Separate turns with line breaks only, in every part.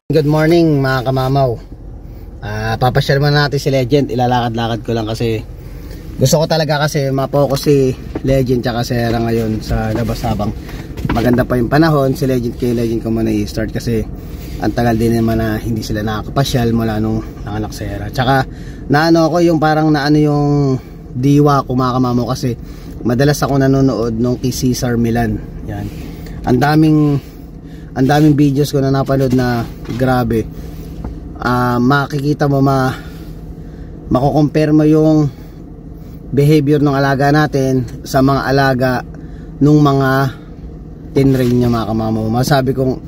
Good morning mga kamamaw. Papasyal muna natin si Legend. Ilalakad-lakad ko lang kasi gusto ko talaga kasi mapokus si Legend tsaka Sera ngayon sa labas habang maganda pa yung panahon. Si Legend, kay Legend ko muna i-start kasi ang tagal din naman na hindi sila nakakapasyal mula nung nanganak Sera. Tsaka naano ako yung parang naano yung diwa ko mga kamamaw kasi madalas ako nanonood nung kay Cesar Millan. Yan. Ang daming videos ko na napanood na grabe. Makikita mo, makukompare mo yung behavior ng alaga natin sa mga alaga nung mga tinrain niya mga kamamaw. Masabi kong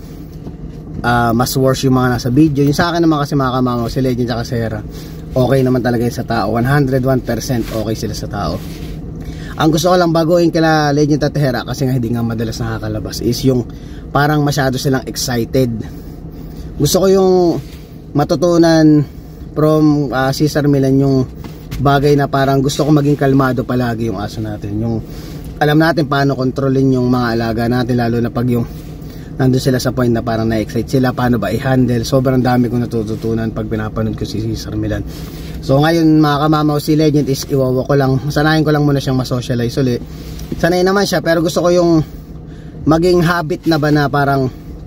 mas worse yung mga nasa video. Yung sa akin naman kasi mga kamamaw, si Legend at Sera, okay naman talaga yung sa tao. 101% okay sila sa tao. Ang gusto ko lang baguhin kila Legend at Sera kasi nga hindi nga madalas nakakalabas is yung parang masyado silang excited. Gusto ko yung matutunan from Cesar Millan yung bagay na parang gusto ko maging kalmado palagi yung aso natin. Yung alam natin paano kontrolin yung mga alaga natin, lalo na pag yung nandun sila sa point na parang na-excite sila, paano ba i-handle. Sobrang dami kong natututunan pag pinapanood ko si Cesar Millan. So ngayon mga kamamaw, si Legend is iwawa ko lang, sanayin ko lang muna siyang masocialize ulit. Sanay naman siya pero gusto ko yung maging habit na ba na parang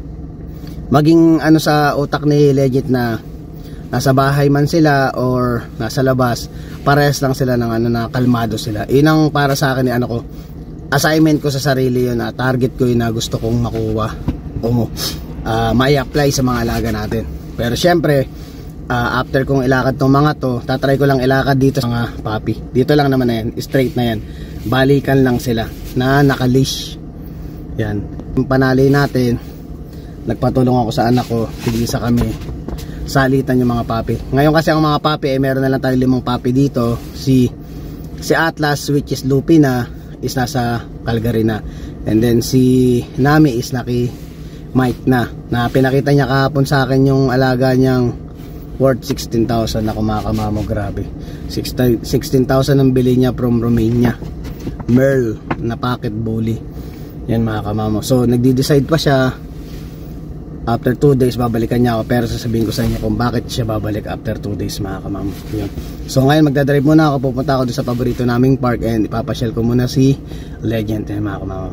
maging ano sa utak ni Legend na nasa bahay man sila or nasa labas, parehas lang sila ng ano na kalmado sila. Yun ang para sa akin ano ko, assignment ko sa sarili yun, na target ko yun na gusto kong makuha o mai-apply sa mga alaga natin. Pero syempre after kong ilakad tong mga to, tatry ko lang ilakad dito sa mga puppy. Dito lang naman na yan, straight na yan, balikan lang sila na naka-leash. Yan, yung panali natin, nagpatulong ako sa anak ko, tigisa kami, salitan yung mga puppy. Ngayon kasi ang mga puppy, meron na lang tayo 5 puppy dito. Si Atlas, which is Lupi na, is nasa Calgary na. And then si Nami is naki Mike na pinakita niya kahapon sa akin yung alaga niyang worth 16,000 na kumakamamo. Grabe, 16,000 ang bili niya from Romania, Merle na pocket bully. Yan mga kamamo. So nagdi-decide pa siya. After 2 days babalikan niya ako, pero sasabihin ko sa inyo kung bakit siya babalik after 2 days mga kamamo. Yan. So ngayon magdadrive muna ako, pupunta ako doon sa paborito naming park and ipapasyal ko muna si Legend. Yan mga kamamo.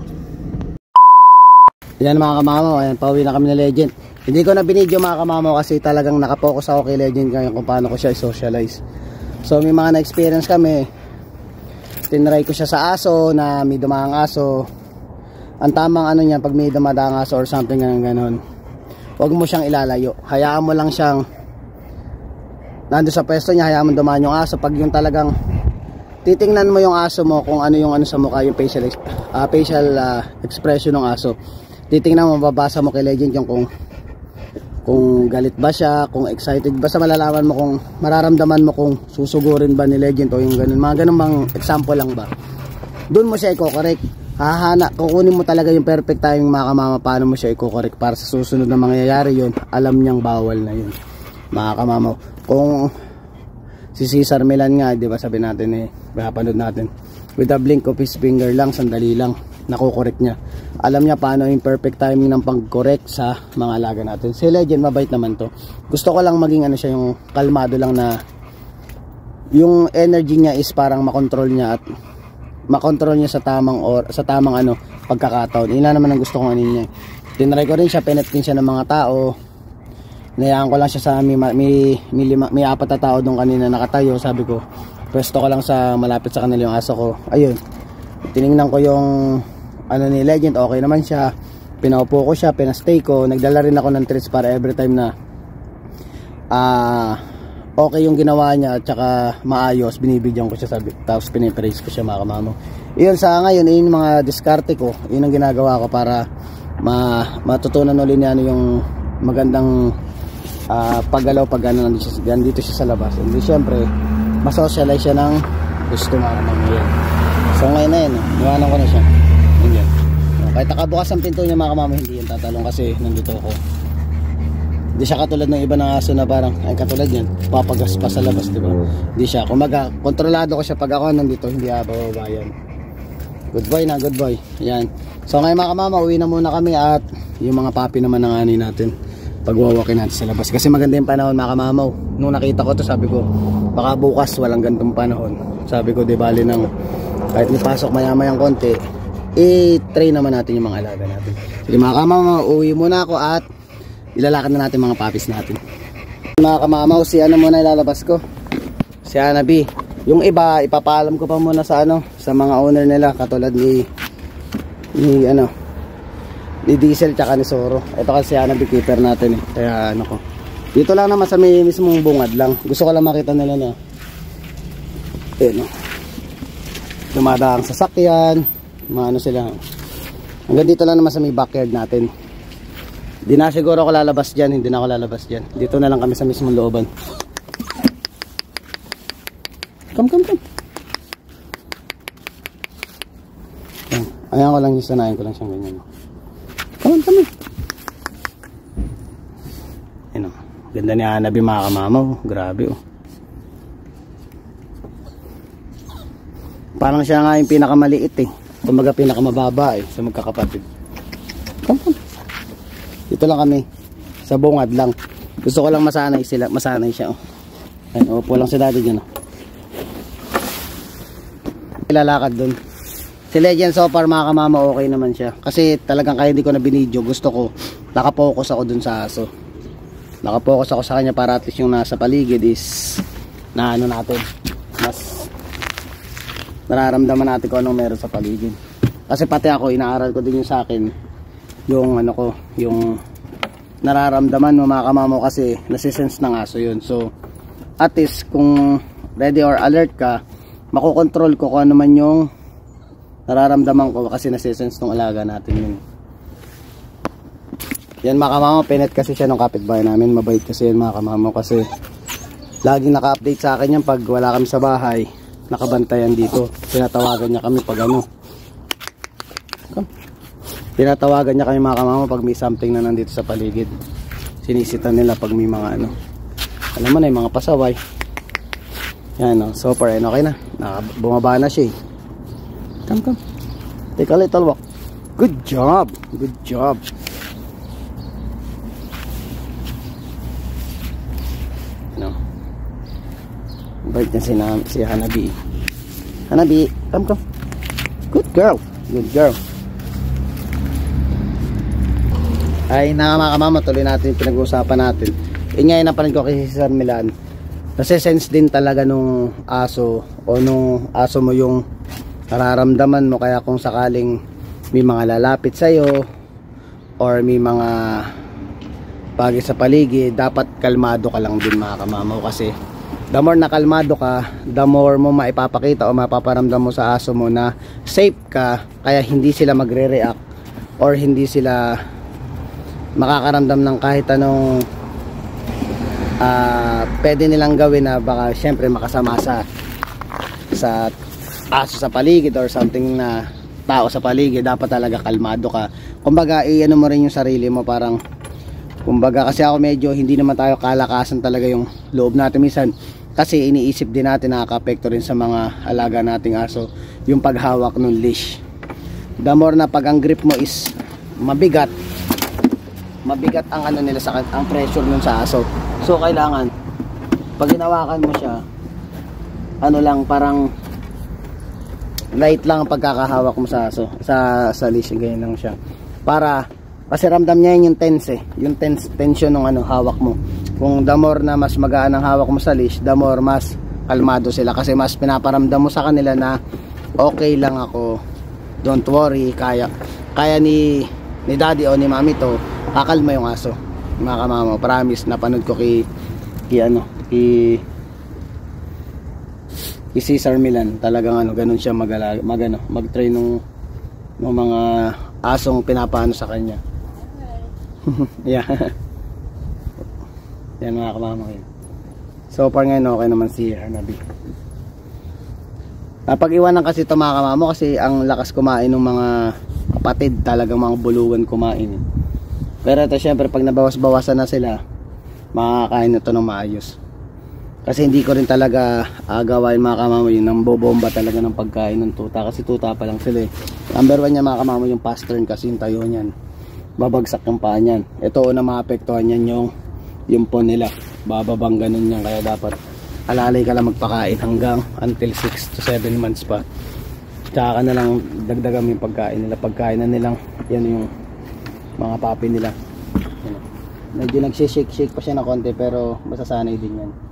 Yan mga kamamo, ayan, pauwi na kami na Legend. Hindi ko na binidyo mga kamamo kasi talagang nakapokus ako kay Legend ngayon kung paano ko siya i-socialize. So may mga na-experience kami. Tinry ko siya sa aso na may dumahang aso. Ang tamang ano niya, pag may dumadaang aso or something ganun, huwag mo siyang ilalayo. Hayaan mo lang siyang nandun sa pwesto niya, hayaan mo dumaan yung aso. Pag yung talagang titingnan mo yung aso mo kung ano yung ano sa mukha, yung facial expression ng aso. Titingnan mo, mababasa mo kay Legend yung kung galit ba siya, kung excited. Basta malalaman mo kung mararamdaman mo kung susugurin ba ni Legend o yung ganun. Mga ganun bang example lang ba. Doon mo siya i-correct. Kukunin mo talaga yung perfect timing mga kamama, paano mo siya i-correct para sa susunod na mangyayari yun, alam niyang bawal na yun mga kamama. Kung si Cesar Millan nga, di ba sabi natin pinapanood natin, with a blink of his finger lang, sandali lang, nakukorek niya. Alam niya paano yung perfect timing ng pag-correct sa mga alaga natin. Si Legend mabait naman to. Gusto ko lang maging ano siya, yung kalmado lang na yung energy niya is parang makontrol niya at makontrol niya sa tamang ano pagkakataon. Yun naman ang gusto kong ano niya. Tinry ko rin siya, pinatkin siya ng mga tao. Nayaan ko lang siya sa may 4 na tao doon kanina nakatayo. Sabi ko, pwesto ko lang sa malapit sa kanila yung aso ko. Ayun. Tiningnan ko yung ano ni Legend, okay naman siya. Pinaupo ko siya, pinastay ko. Nagdala rin ako ng treats para every time na okay yung ginawa niya at saka maayos, binibigyan ko siya, tapos pinipraise ko siya mga kamamo. Iyon sa ngayon, yun yung mga diskarte ko, yun ang ginagawa ko para matutunan ulit niya ano yung magandang paggalaw pag ano, nandito siya sa labas. Hindi syempre masocialize siya ng gusto mga kamamo. So ngayon na yun, iwanan ko na siya. Yan. Kahit nakabukas ang pinto niya mga kamamo, hindi yan tatalong kasi nandito ako. Hindi siya katulad ng iba ng aso na parang, ay katulad yan, papagas pa sa labas, diba? Hindi siya. Kumaga, kontrolado ko siya pag ako nandito, hindi bababa yan. Good boy na, good boy. Yan. So ngayon mga kamama, uwi na muna kami at yung mga papi naman ng ani natin. pagwawakin natin sa labas. Kasi maganda yung panahon mga kamamaw. Nung nakita ko to, sabi ko baka bukas walang gantong panahon. Sabi ko di bali nang kahit nipasok maya-mayang konti, i-train naman natin yung mga alaga natin. Sige mga kamamaw, uwi muna ako at ilalakad na natin mga puppies natin. Mga kamamaw, si ano muna ilalabas ko, si Hanabi. Yung iba ipapaalam ko pa muna sa ano, sa mga owner nila, katulad ni Diesel tsaka ni Soro. Ito kasi Hanabi keeper natin eh. Kaya ano ko, dito lang naman sa may mismong bungad lang. Gusto ko lang makita nila na dumadaang sasakyan, mga ano sila. Hanggang dito lang naman sa may backyard natin. Di na siguro ako lalabas dyan. Hindi na ako lalabas dyan. Dito na lang kami sa mismong looban. Come. Ayan ko lang, sanayin ko lang siyang ganyan. Come. Ayun o. Ganda ni Hanabi mga kamamaw. Grabe o. Parang siya nga yung pinakamaliit eh. Kumbaga pinakamababa eh sa magkakapatid. Come. Dito lang kami. Sa bungad lang. Gusto ko lang masanay sila. Masanay siya oh. Ayun, upo lang si daddy dyan oh. Ilalakad dun. Si Legend so far mga kamama okay naman siya. Kasi talagang kaya hindi ko na binidyo. Gusto ko nakapokus ako dun sa aso. Nakapokus ako sa kanya para at least yung nasa paligid is na ano natin. Mas nararamdaman natin kung anong meron sa paligid. Kasi pati ako inaaral ko din yung sa akin yung ano ko, yung nararamdaman mo mga kamamo kasi nasisense ng aso yun. So at least kung ready or alert ka, makokontrol ko kung ano man yung nararamdaman ko kasi nasisense ng alaga natin yun. Yan mga kamamo, pinet kasi siya ng kapitbahay namin. Mabait kasi yan mga kamamo kasi laging naka-update sa akin yan pag wala kami sa bahay. Nakabantayan dito. Tinatawagan niya kami pag ano. Tinatawagan niya kami mga kamama pag may something na nandito sa paligid. Sinisita nila pag may mga ano. Alam mo na yung mga pasaway. Yan o. So far okay na. Bumaba na siya eh. Come. Take a little walk. Good job. Good job. No. Bait niya si Hanabi. Hanabi, come. Good girl. Good girl. Ay mga kamama, tuloy natin yung pinag-uusapan natin. Ngayon napanood ko kay Sir Milan. Nasisense din talaga nung aso o nung aso mo yung nararamdaman mo. Kaya kung sakaling may mga lalapit sa'yo or may mga bagay sa paligid, dapat kalmado ka lang din mga kamama. Kasi the more na kalmado ka, the more mo maipapakita o mapaparamdam mo sa aso mo na safe ka. Kaya hindi sila magre-react or hindi sila makakaramdam ng kahit anong pwede nilang gawin na baka syempre makasama sa aso sa paligid or something na tao sa paligid. Dapat talaga kalmado ka. Kumbaga i-ano mo rin yung sarili mo, parang kumbaga kasi ako medyo hindi naman tayo kalakasan talaga yung loob natin minsan kasi iniisip din natin nakaka-apekto rin sa mga alaga nating aso yung paghawak ng leash. The more na pag ang grip mo is mabigat ang ano nila sa ang pressure nun sa aso. So kailangan pag hinawakan mo siya, ano lang, parang light lang ang pagkakahawak mo sa aso, sa leash, ganyan lang siya. Para kasi ramdam niya yung tense yung tension ng ano hawak mo. Kung the more na mas magaan ang hawak mo sa leash, the more mas kalmado sila kasi mas pinaparamdam mo sa kanila na okay lang ako, don't worry, kaya ni daddy o ni mami to, kakalma yung aso mga kamama. Promise, napanood ko kay Cesar Milan, talagang ano, ganun siya mag-train ng mga asong pinapaano sa kanya. Yeah. Yan mga kamama kayo. So far ngayon okay naman si Hanabi. Napag-iwanan kasi ito mga kamama kasi ang lakas kumain ng mga kapatid, talagang mga bulugan kumain. Pero ito syempre pag nabawas-bawasan na sila, makakain ito ng maayos. Kasi hindi ko rin talaga gawain mga kamama yun ng bobomba talaga ng pagkain ng tuta. Kasi tuta pa lang sila eh. Number 1 niya mga kamama yung pastern kasi yung tayo niyan. babagsak yung paa niyan. Ito na maapektuhan yan yung po nila, bababang ganun yan, kaya dapat alalay ka lang magpakain hanggang until 6 to 7 months pa, tsaka ka na lang dagdagan yung pagkain nila. Pagkain na nilang yan yung mga papi nila. Yan. Medyo nagsishake pa siya na konti pero masasanay din yan.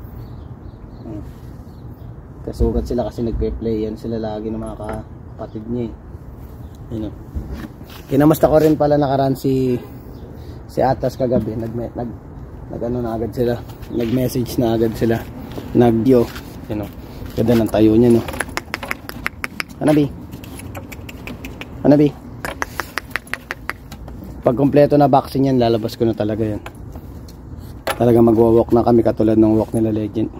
Kasugat sila kasi nagpe-play yan sila lagi ng mga kapatid niya eh. Yun. Kinamusta ko rin pala nakaraan si Atas kagabi. Nag-ano na agad sila, nag-message na agad sila, nag-yo, you know, ganda ng tayo niya, no. Hanabi, pag kompleto na vaccine yan, lalabas ko na talaga yan. Talaga magwa-walk na kami katulad ng walk nila Legend.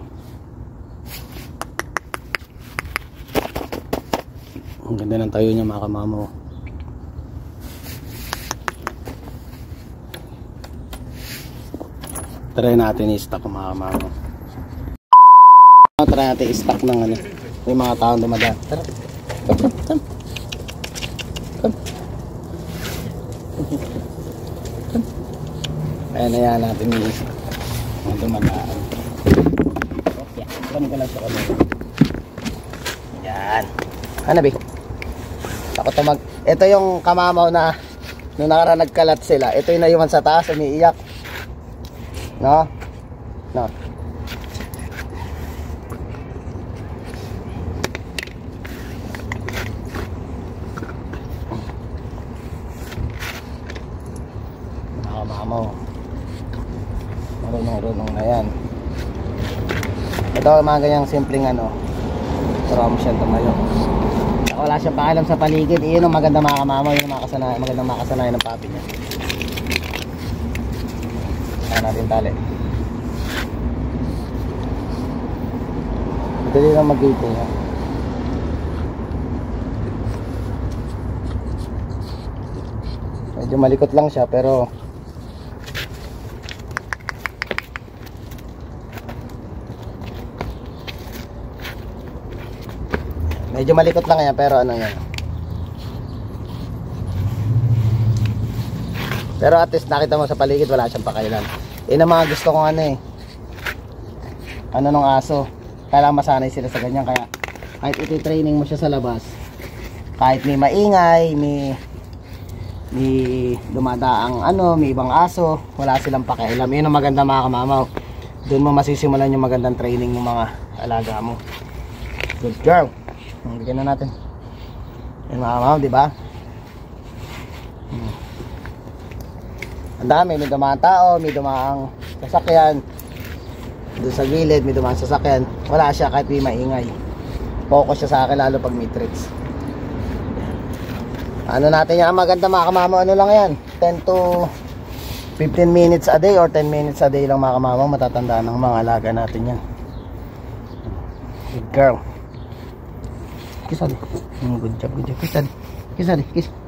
Ang ganda ng tayo niya mga kamamo. Try natin i-stock mga kamamo. Try natin i-stock ng ano, yung mga taong dumadaan. Tara. Come. Ayan natin yung dumadaan. Okay, kami ka lang sa kami. Yan. Hanabi. Ako to ito yung kamamaw na nung nakaraan nagkalat sila. Ito yung naiwan sa taas, umiiyak. No. Mamaw. Marunong na yan. Ito mga ganyang simpleng ano. Turuan mo siya tumayo. Wala siyang pakialam sa paligid. Iyon ang maganda mga kamamaw. Yun ang magandang makasanayan ng papi niya. Kaya natin tali. Dali lang mag-gate niya. Medyo malikot lang siya pero ano yan. Pero at least nakita mo sa paligid wala siyang pakailan. Yun ang mga gusto kong ano eh. Ano nung aso. Kailangan masanay sila sa ganyan. Kaya kahit iti-training mo siya sa labas, kahit may maingay, may dumadaang ano, may ibang aso, wala silang pakialam. Yun ang maganda mga kamamaw. Doon mo masisimulan yung magandang training ng mga alaga mo. Good girl. Bigyan na natin. Yan mga kamamaw, diba? Ang dami, may dumaan tao, may dumaang sasakyan. Doon sa gilid, may dumaan sasakyan. Wala siya kahit may maingay. Focus siya sa akin lalo pag may treats. Ano natin yan, maganda mga kamamaw, ano lang yan, 10 to 15 minutes a day or 10 minutes a day lang mga kamamaw, matatandaan ng mga alaga natin yan. Good girl. Kiss ali. Good job. Kiss ali.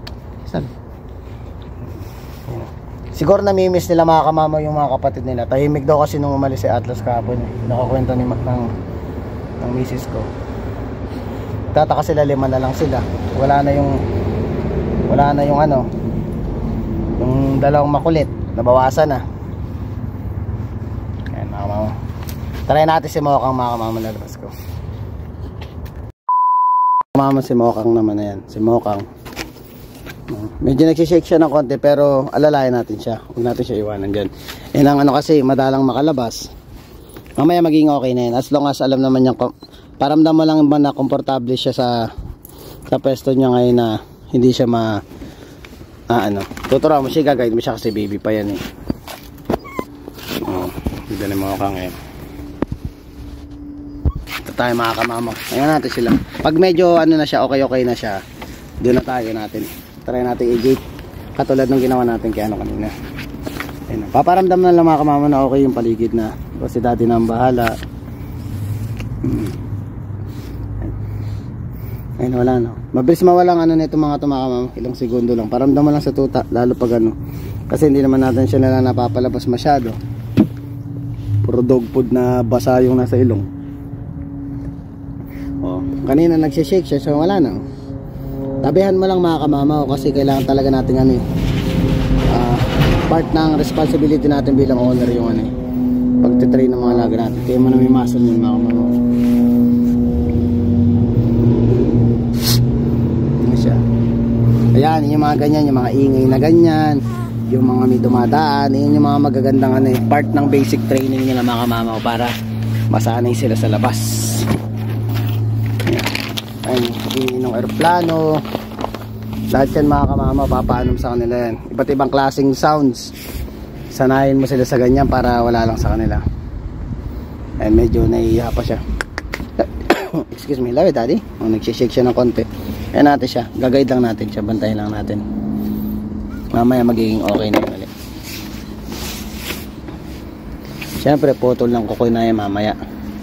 Siguro namimiss nila mga kamamaw yung mga kapatid nila. Tahimik daw kasi nung umalis si Atlas kahapon. Nakakwento ni ng misis ko. Tataka sila, 5 na lang sila. Wala na yung ano, yung dalawang makulit, nabawasan na. Ayan mga kamamaw. Try natin si Mokang mga kamamaw, lalabas ko. Kamamaw si Mokang naman na yan. Si Mokang. Medyo nagsishake siya ng konti pero alalayan natin siya. Huwag natin siya iwanan dyan. Yan ang ano kasi madalang makalabas. Mamaya maging okay na yan. As long as alam naman niya, paramdam mo lang ba na komportable siya sa pwesto niya ngayon na hindi siya tuturuan mo siya, gagawin mo siya kasi baby pa yan eh. Hindi na mga kang eh. Ito tayo mga kamamaw. Ayan natin sila. Pag medyo ano na siya, okay na siya, doon na tayo natin. Try natin i-gate katulad ng ginawa natin kay ano kanina. Ayun, paparamdam na lang mga kamamaw na okay yung paligid na kasi dati na ang bahala. Ayun, wala na. Mabilis mawalang ano nito mga kamamaw, ilang segundo lang. Paramdam mo lang sa tuta, lalo pag ano. Kasi hindi naman natin siya na napapalabas masyado. Puro dog food na basa yung nasa ilong. Kanina nagsishake siya, so wala na. Tabihan mo lang mga kamamaw kasi kailangan talaga natin ano part ng responsibility natin bilang owner yung ano eh, pagtitrain ng mga alaga natin. Kaya mo na may muscle yun mga kamamo. Ano siya? Ayan, yung mga ganyan, yung mga ingay na ganyan, yung mga may dumadaan, yun yung mga magagandang ano eh, part ng basic training nila mga kamamo para masanay sila sa labas. Ayan, yung ng aeroplano, lahat yan mga kamama, papaanom sa kanila yan. Iba't ibang klaseng sounds, sanayin mo sila sa ganyan para wala lang sa kanila. Ayan, medyo naiiya pa siya. Excuse me, love it daddy. Nagsishake siya ng konti. Ayan natin siya, gagayad lang natin siya, bantayan lang natin. Mamaya magiging okay na yun ulit. Siyempre putol ng kukoy na yan mamaya.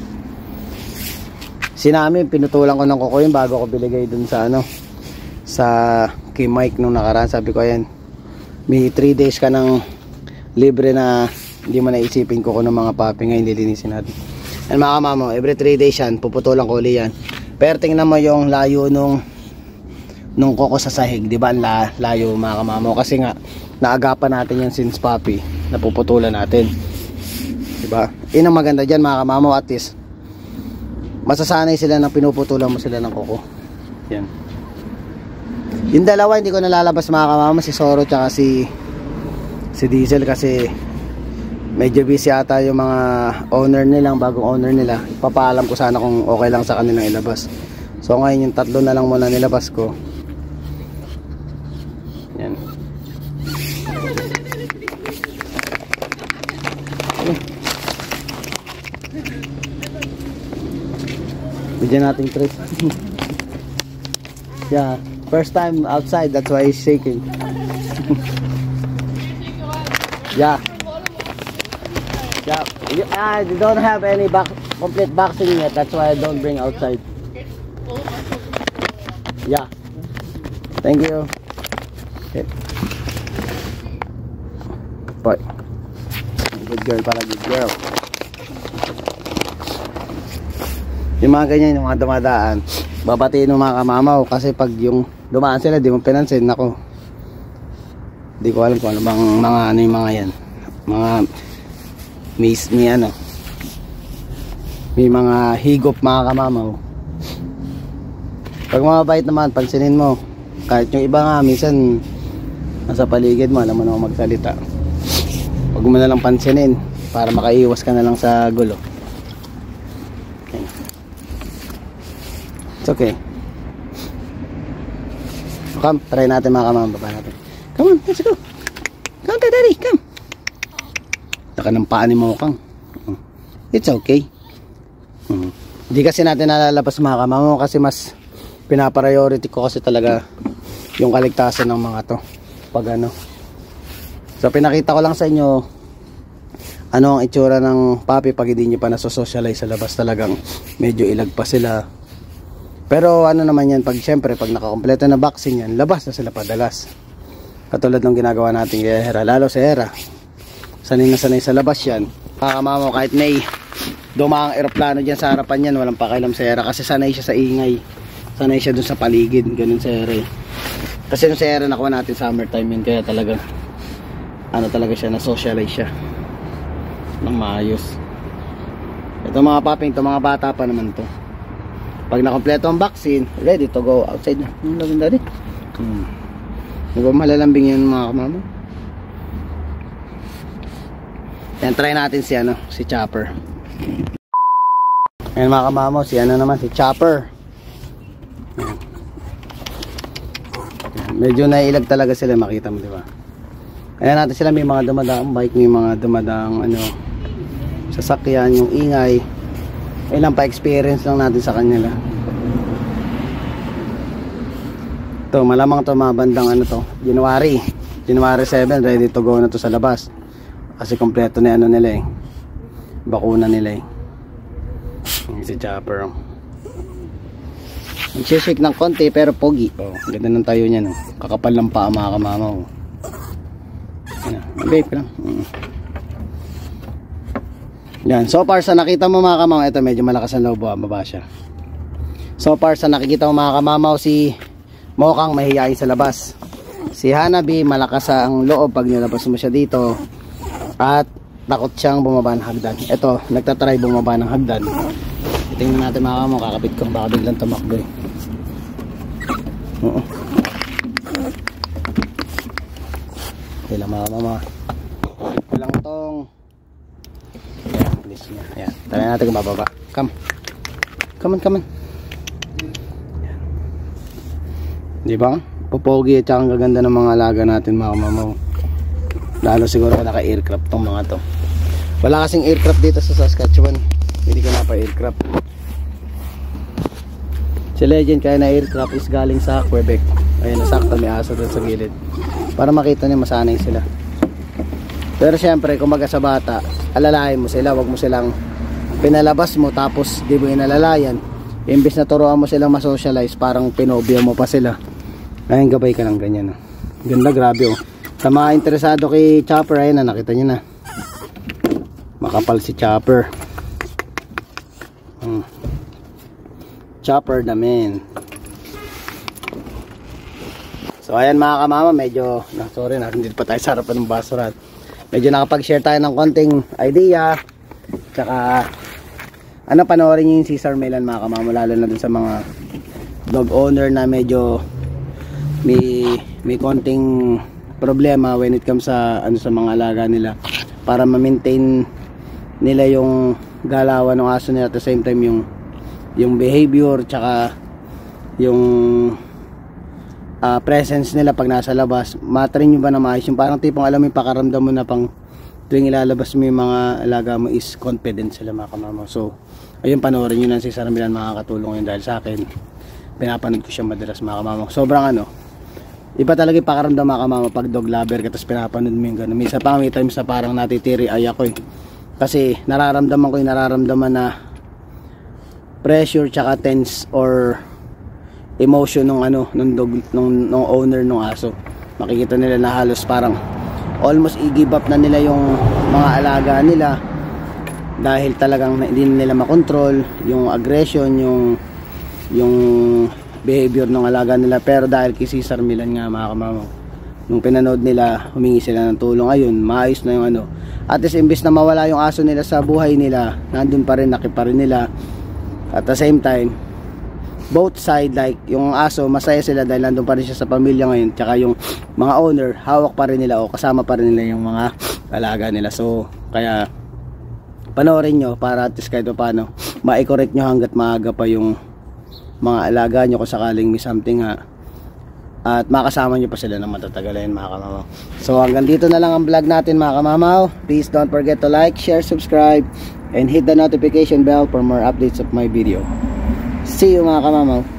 Sinami, pinutulan ko ng kukoy bago ko biligay dun sa ano, sa kay Mike nung nakaraan. Sabi ko ayan, may 3 days ka ng libre na hindi mo naisipin ko ng mga papi. Ngayon lilinisin natin. And mga kamamo, every 3 days yan, puputulan ko ulit yan. Pero tingnan mo yung layo nung kuko sa sahig, di ba? Layo mga kamamo, kasi nga naagapan natin yan since papi, napuputulan natin, di ba? Yun ang maganda dyan mga kamamo, at least masasanay sila na pinuputulan mo sila ng kuko. Yan. Yung dalawa hindi ko nalalabas mga kamama, si Soro tsaka si Diesel, kasi medyo busy ata yung mga owner nilang, bagong owner nila. Papaalam ko sana kung okay lang sa kanilang ilabas. So ngayon yung tatlo na lang muna nilabas ko. Yan. Bigyan natin treat. Yeah, first time outside, that's why he's shaking. Yeah. Yeah, I don't have any complete boxing yet, that's why I don't bring outside. Yeah. Thank you. Okay. Boy. Good girl para good girl. Yung mga ganyan, yung mga dumadaan, babatiin ng mga kamamaw, kasi pag yung dumaan sila di mo pinansin, nako, di ko alam kung ano bang mga ano yung mga yan, mga may mga higop mga kamamaw. Pag mababait naman, pansinin mo. Kahit yung iba nga minsan nasa paligid mo, alam mo na magsalita, pag mo na lang pansinin para makaiwas ka na lang sa gulo. It's okay. Come, try natin mga kamama, baba natin. Come on, let's go. Come to daddy, come. Taka ng paa ni Mokang. It's okay. Hindi kasi natin nalalabas mga kamama, kasi mas pinapriority ko kasi talaga yung kaligtasan ng mga to. Pag ano. So pinakita ko lang sa inyo ano ang itsura ng papi pag hindi nyo pa nasosocialize sa labas. Talagang medyo ilag pa sila. Pero ano naman yan, pag syempre pag nakakompleto na vaccine yan, labas na sila padalas. Katulad ng ginagawa natin kay Hera, lalo si Hera, sanay na sanay sa labas yan. Kakamamo, kahit may dumaang eroplano dyan sa harapan yan, walang pakialam si Hera, kasi sanay siya sa ingay, sanay siya dun sa paligid. Ganun si Hera. Kasi nung si Hera nakuha natin summertime yun, kaya talaga ano talaga siya, na socialize siya ng maayos. Ito mga paping, ito mga bata pa naman to. Pag nakompleto ang vaccine, ready to go outside na. Yung daddy. Malalambing yun mga kamamo. Yan, try natin si ano, si Chopper. Ayan mga kamamo, si ano naman, si Chopper. Medyo nailag talaga sila, makita mo, di ba? Ayan natin sila, may mga dumadaang bike, may mga dumadaang ano, sasakyan, yung ingay. Ilang pa-experience lang natin sa kanila. Ito, malamang ito mga bandang ano to, January 7, ready to go na to sa labas. Kasi kompleto na ano nila eh, bakuna nila eh. Si Chopper. Nagsishake ng konti pero pogi. Oh, ganda ng tayo niya no. Kakapal ng paa mga kamamaw. Ano, babe lang. Yan, so far sa nakita mo mga kamamaw, ito medyo malakas ang loob, baba siya. So far sa nakikita mo mga kamamaw, si Mokang mahihayin sa labas. Si Hanabi, malakas ang loob pag nilabas mo siya dito. At takot siyang bumaba ng hagdan. Ito, nagtatry bumaba ng hagdan. Tingnan natin mga kamo, kakapit ko. Baka biglang tumakbo eh. Ilang mga kamo. Ilang tong. Ayan, please niya. Ayan, try natin kung bababa. Come. Come on. Diba? Popogi at saka ang gaganda ng mga alaga natin mga kamamaw. Lalo siguro naka-aircraft tong mga to. Wala kasing aircraft dito sa Saskatchewan. Hindi ka na pa aircraft. Si Legend kaya na aircraft is galing sa Quebec. Ayun, nasakto may aso doon sa gilid. Para makita niyo masanay sila. Pero syempre kung maga sa bata, alalayan mo sila. Wag mo silang pinalabas mo tapos di mo inalalayan. Imbis na turuan mo silang masocialize, parang pinobya mo pa sila. Ayun, gabay ka lang ganyan. Ganda, grabe oh. Sa mga interesado kay Chopper, ayun na, nakita nyo na. Makapal si Chopper. Chopper namin. So ayan mga kamama, medyo, sorry na, hindi pa tayo sa harapan ng basurat. Medyo nakapag-share tayo ng konting idea. Tsaka, panoorin nyo yung Cesar Millan mga kamama, lalo na dun sa mga dog owner na medyo may konting problema when it comes sa sa mga alaga nila, para ma-maintain nila yung galawan ng aso nila, at the same time yung behavior tsaka yung presence nila pag nasa labas. Matrain nyo ba na maayos yung parang tipong alam mo yung pakaramdam mo na pang tuwing ilalabas mo yung mga alaga mo is confident sila mga kamama. So ayun, panoorin nyo na si Cesar Millan, makakatulong yun dahil sa akin pinapanood ko siya madalas mga kamama. Sobrang iba talaga yung pakaramdam mga kamama pag dog lover ka tapos pinapanood mo yung gano'n. Minsan pa may times na parang natitiri ay ako kasi nararamdaman ko yung nararamdaman na pressure tsaka tense or emotion nung dog, nung owner nung aso. Makikita nila na halos parang almost i-give up na nila yung mga alaga nila dahil talagang hindi nila makontrol yung aggression, yung behavior ng alaga nila. Pero dahil kay Cesar Millan nga mga kamama, nung pinanood nila, humingi sila ng tulong. Ayun, maayos na yung at least imbis na mawala yung aso nila sa buhay nila, nandun pa rin, nakipa rin nila. At the same time, both side, like yung aso masaya sila dahil nandun pa rin siya sa pamilya ngayon, tsaka yung mga owner hawak pa rin nila o kasama pa rin nila yung mga alaga nila. So kaya panoorin nyo para at least kahit paano ma-correct nyo hanggat maaga pa yung mga alaga nyo kung sakaling may something at makasama nyo pa sila na matatagalan mga kamamaw. So hanggang dito na lang ang vlog natin mga kamamaw. Please don't forget to like, share, subscribe and hit the notification bell for more updates of my video. See you mga kamamaw.